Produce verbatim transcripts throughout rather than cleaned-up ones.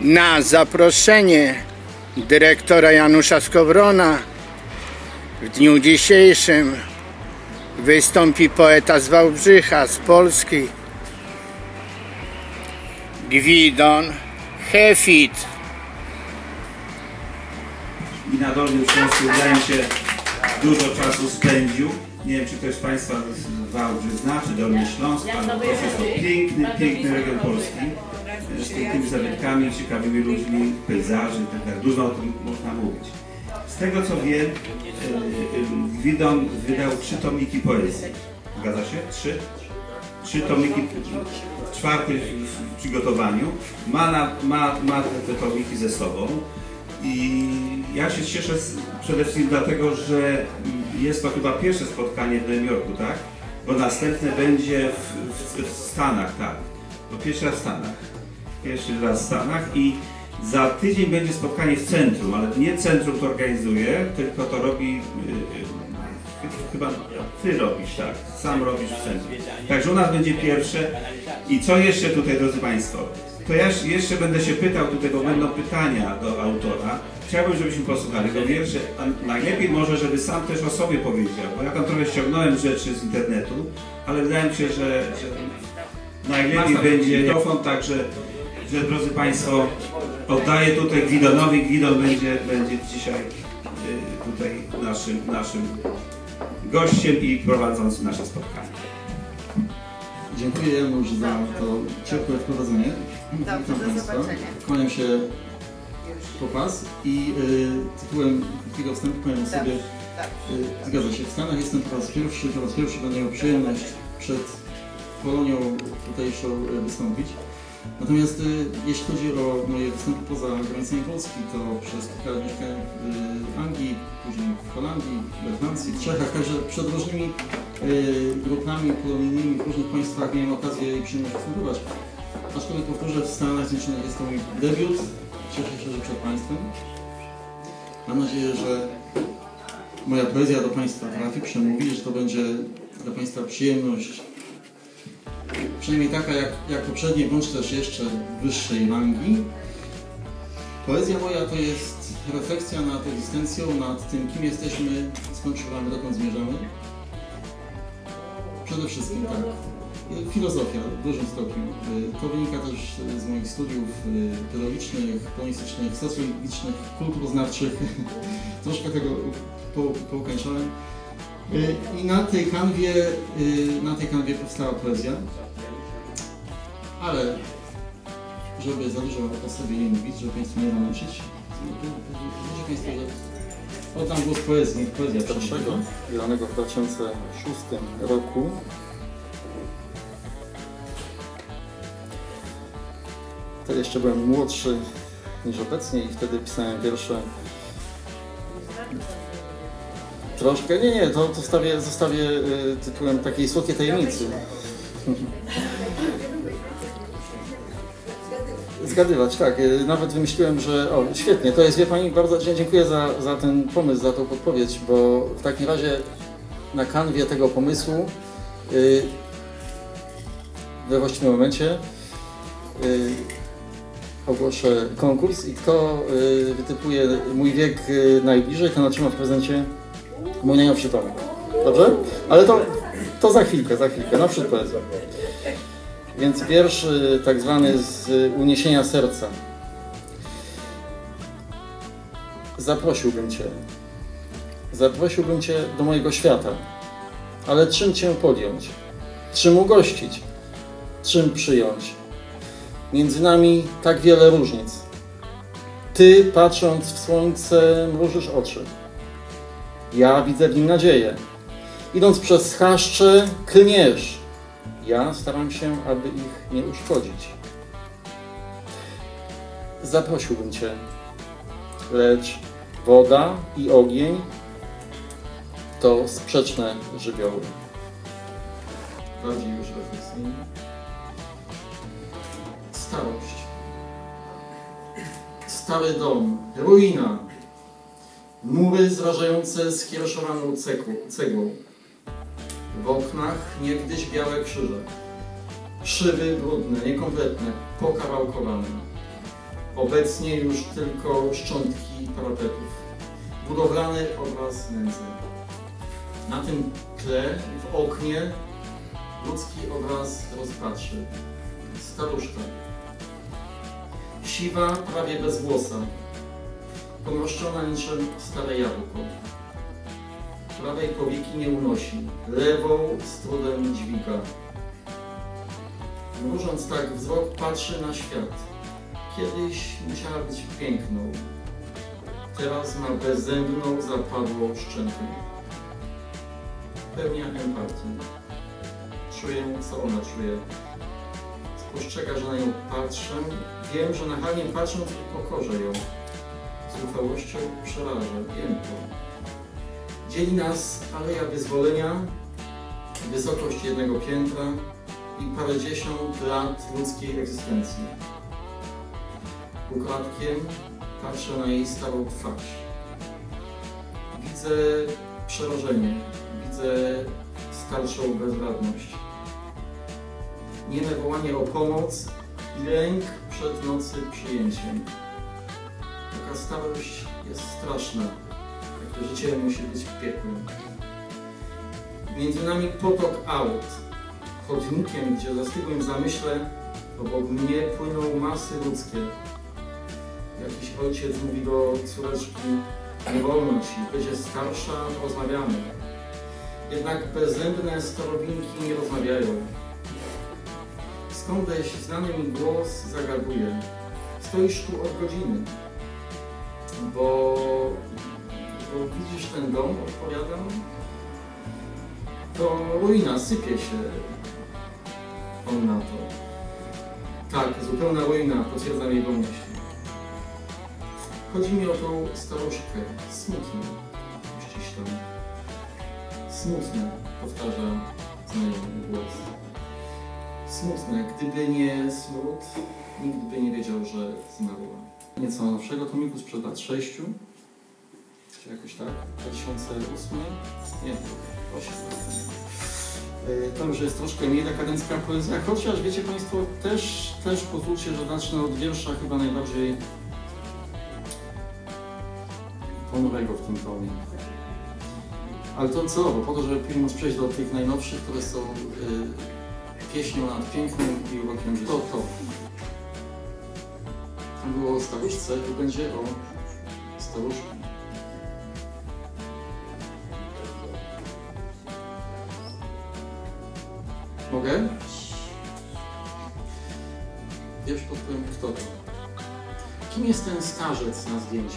Na zaproszenie dyrektora Janusza Skowrona w dniu dzisiejszym wystąpi poeta z Wałbrzycha, z Polski, Gwidon Hefit. I na Dolnym Śląsku, wydaje mi się, dużo czasu spędził. Nie wiem, czy ktoś z Państwa z Wałbrzych zna, czy Dolny Śląsk, ale po prostu jest to piękny, piękny region polski, z pięknymi zabytkami, ciekawymi ludźmi, pejzaży i tak dalej. Dużo o tym można mówić. Z tego co wiem, Gwidon wydał trzy tomiki poezji. Zgadza się? Trzy? Trzy tomiki, czwarty w przygotowaniu. Ma, na, ma, ma te tomiki ze sobą. I ja się cieszę z, przede wszystkim dlatego, że jest to chyba pierwsze spotkanie w Nowym Jorku, tak? Bo następne będzie w, w, w Stanach, tak? Bo pierwszy raz w Stanach. Pierwszy raz w Stanach i za tydzień będzie spotkanie w centrum, ale nie centrum to organizuje, tylko to robi, yy, chyba ty robisz, tak? Sam robisz w centrum. Także u nas będzie pierwsze. I co jeszcze tutaj, drodzy Państwo? To ja jeszcze będę się pytał tutaj, bo będą pytania do autora. Chciałbym, żebyśmy posłuchali go wierszy, a najlepiej może, żeby sam też o sobie powiedział, bo ja tam trochę ściągnąłem rzeczy z internetu, ale wydaje mi się, że, że najlepiej będzie mikrofon, także, że drodzy Państwo, oddaję tutaj Gwidonowi. Gwidon będzie, będzie dzisiaj y, tutaj naszym, naszym gościem i prowadzącym nasze spotkanie. Dziękuję Janusz za to ciepłe wprowadzenie. Dobrze, do zobaczenia. Kłaniam się po pas i y, tytułem krótkiego wstępu powiem sobie, y, zgadza się, w Stanach jestem po raz pierwszy, po raz pierwszy będę miał przyjemność przed Polonią tutejszą y, wystąpić. Natomiast y, jeśli chodzi o moje występy poza granicami Polski, to przez kilka lat mieszkałem w Anglii, później w Holandii, we Francji, w Czechach, także przed różnymi y, grupami polonijnymi w różnych państwach miałem okazję i przyjemność występować. Aczkolwiek powtórzę, w Stanach Zjednoczonych jest to mój debiut. Cieszę się, że przed Państwem. Mam nadzieję, że moja poezja do Państwa trafi, przemówi, że to będzie dla Państwa przyjemność, przynajmniej taka jak, jak poprzednie, bądź też jeszcze wyższej rangi. Poezja moja to jest refleksja nad egzystencją, nad tym, kim jesteśmy, skąd szukamy, dokąd zmierzamy. Przede wszystkim tak. Filozofia w dużym stopniu. To wynika też z moich studiów pedagogicznych, polonistycznych, socjologicznych, kulturoznawczych. Troszkę tego poukończałem. I na tej kanwie, na tej kanwie powstała poezja. Ale żeby za dużo o sobie nie mówić, żeby Państwa nie zamęczyć, wiecie Państwo, że oddam głos poezji, niech poezja pierwszego wydanego w dwa tysiące szóstym roku. Wtedy jeszcze byłem młodszy niż obecnie i wtedy pisałem wiersze. Troszkę, nie, nie, to, to zostawię, zostawię y, tytułem takiej słodkiej tajemnicy. Zgadywać, tak. Nawet wymyśliłem, że... O, świetnie, to jest, wie Pani, bardzo dziękuję za, za ten pomysł, za tą podpowiedź, bo w takim razie na kanwie tego pomysłu y, we właściwym momencie y, ogłoszę konkurs i kto y, wytypuje mój wiek y, najbliżej, ten otrzyma w prezencie mój najnowszy tomik. Dobrze? Ale to, to za chwilkę, za chwilkę, naprzód poezja. Więc wiersz y, tak zwany z uniesienia serca. Zaprosiłbym Cię, zaprosiłbym Cię do mojego świata, ale czym Cię podjąć? Czym ugościć? Czym przyjąć? Między nami tak wiele różnic. Ty, patrząc w słońce, mrużysz oczy. Ja widzę w nim nadzieję. Idąc przez chaszcze, klniesz. Ja staram się, aby ich nie uszkodzić. Zaprosiłbym Cię, lecz woda i ogień to sprzeczne żywioły. Bardziej już refleksyjnie. Starość. Stary dom, ruina. Mury zrażające skiereszowaną cegłą. W oknach niegdyś białe krzyże. Szyby brudne, niekompletne, pokawałkowane. Obecnie już tylko szczątki parapetów. Budowlany obraz nędzy. Na tym tle w oknie ludzki obraz rozpaczy. Staruszka. Siwa, prawie bez włosa. Pomroszczona niczym stare jabłko. Prawej powieki nie unosi. Lewą z trudem dźwiga. Mrużąc tak wzrok patrzy na świat. Kiedyś musiała być piękną. Teraz ma bezzębną, zapadłą szczękę. Pełnia empatii. Czuję, co ona czuje. Spostrzega, że na nią patrzę. Wiem, że nachalnie patrząc upokorzę ją. Z ufałością przerażę. Wiem to. Dzieli nas aleja wyzwolenia, wysokość jednego piętra i parędziesiąt lat ludzkiej egzystencji. Ukradkiem patrzę na jej starą twarz. Widzę przerażenie, widzę starszą bezradność. Nieme wołanie o pomoc i lęk przed nocy przyjęciem. Taka starość jest straszna, takie życie musi być piekłem. Między nami potok aut. Chodnikiem, gdzie zastygłym w zamyśle, obok mnie płyną masy ludzkie. Jakiś ojciec mówi do córeczki: nie wolno ci, będzie starsza, rozmawiamy. Jednak bezzębne starowinki nie rozmawiają. Skądś znany mi głos zagaduje: stoisz tu od godziny, bo, bo widzisz ten dom, odpowiadam. To ruina, sypie się. On na to. Tak, zupełna ruina, potwierdzam jego myśli. Chodzi mi o tą staruszkę, smutną, ściśle. Smutne, powtarza znajomy głos. Smutne, gdyby nie smród, nikt by nie wiedział, że zmarła. Nieco nowszego tomiku sprzed lat sześciu, czy jakoś tak, dwa tysiące ósmy, nie, osiem. To już jest troszkę mniej dekadencka poezja, chociaż wiecie Państwo, też, też pozwólcie, że zacznę od wiersza chyba najbardziej ponurego w tym tomie. Ale to celowo, po to, żeby móc przejść do tych najnowszych, które są y, pieśnią nad pięknym i urokiem życia. To, to. Tam było o staruszce, tu będzie o staruszku. Mogę? Wiersz pod tytułem Kto to? Kim jest ten starzec na zdjęciu?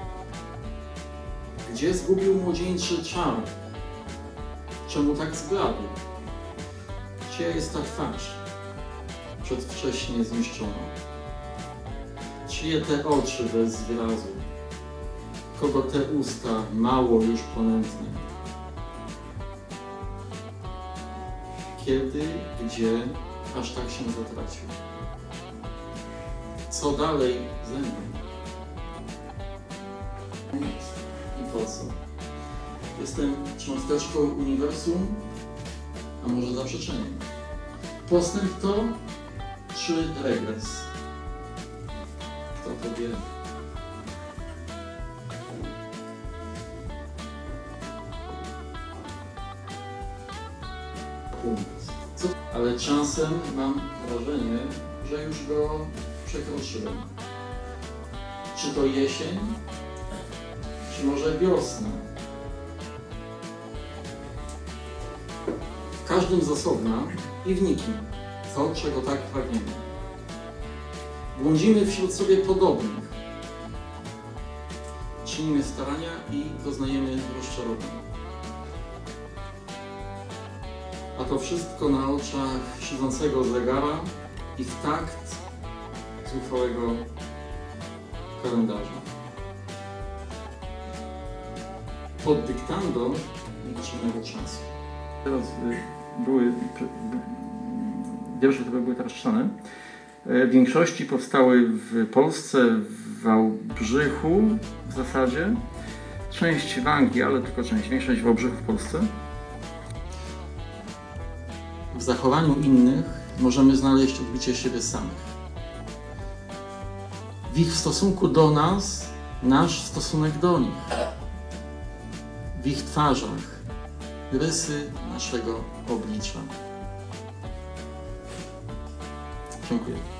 Gdzie zgubił młodzieńczy czar? Czemu tak zbladł? Gdzie jest ta twarz? Przedwcześnie zniszczona. Czyje te oczy bez wyrazu? Kogo te usta mało już ponętne? Kiedy, gdzie, aż tak się zatracił? Co dalej ze mną? I po co? Jestem cząsteczką uniwersum, a może zaprzeczeniem? Postęp to, czy regres? Kto to wie? Co? Ale czasem mam wrażenie, że już go przekroczyłem. Czy to jesień? Czy może wiosna? W każdym z osobna i w nikim to, czego tak pragniemy. Błądzimy wśród sobie podobnych. Czynimy starania i doznajemy rozczarowań. A to wszystko na oczach siedzącego zegara i w takt zuchwałego kalendarza. Pod dyktando nikczemnego czasu. Teraz były wiersze, które były teraz czytane. W większości powstały w Polsce, w Wałbrzychu w zasadzie. Część w Anglii, ale tylko część. Większość w Wałbrzychu w Polsce. W zachowaniu innych możemy znaleźć odbicie siebie samych. w ich stosunku do nas, nasz stosunek do nich, w ich twarzach, rysy naszego oblicza. Dziękuję.